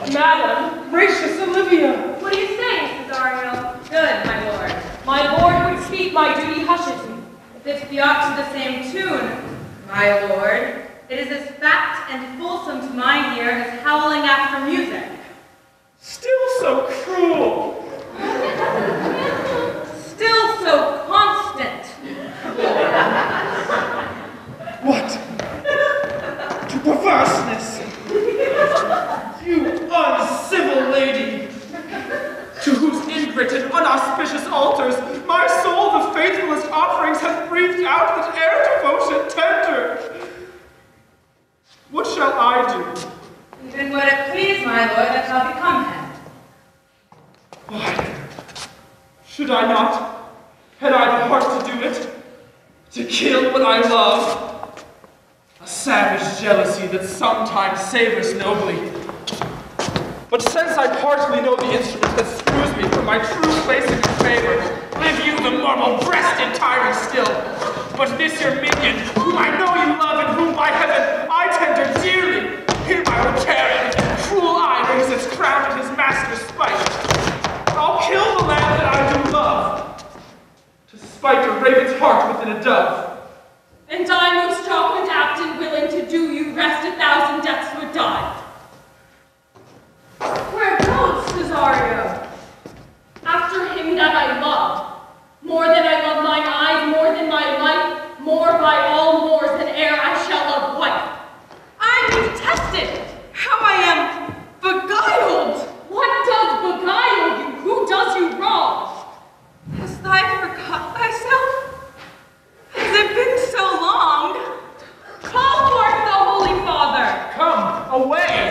Madam, gracious Olivia. What are you saying, Cesario? Good, my lord. My lord would speak, my duty hushes me. If it be aught to the same tune, my lord, it is as fat and fulsome to mine ear as howling after music. Still so cruel. Still so constant. What? To perverseness. You uncivil lady, to whose ingrate and unauspicious altars my soul the faithfulest offerings hath breathed out that air devotion tender. What shall I do? Even would it please my lord that shall become him. Why? Should I not? Had I the heart to do it? To kill what I love? A savage jealousy that sometimes savors nobly. But since I partly know the instrument that screws me from my true place in your favor, live you the marble-breasted tyrant still. But this your minion, whom I know you love and whom by heaven I tender dearly, him I will carry with cruel eye raise its crown at his master's spite. I'll kill the land that I do love, to spite a raven's heart within a dove. And I most strong and apt and willing to do you rest 1,000 deaths would die. Where goes Cesario? After him that I love, more than I love mine eyes, more than my life, more by all mores than e'er I shall love wife. I detest it! How I am beguiled! What does beguile you? Who does you wrong? Hast thou forgot thyself? Has it been so long? Call forth the Holy Father! Come, away!